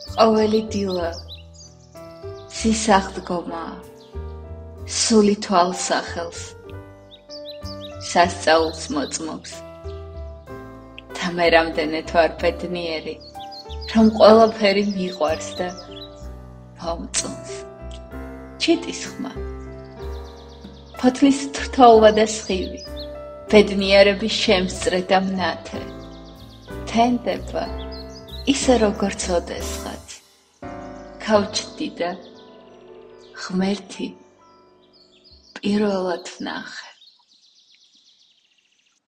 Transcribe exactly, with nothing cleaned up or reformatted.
ყოველი დილა სისახდგომა სული თვალსახელს სასწაულს მოწმობს და მე რამდენად ვარ ბედნიერი რომ ყველაფერი მიყვარს და მომწონს ჩიტის ხმა ფოთლის თრთოლვა და სხივი ბედნიერების შემსწრე და მნათე თენდება ისე როგორც ოდესღაც გავჩდი და ღმერთი პირველად ვნახე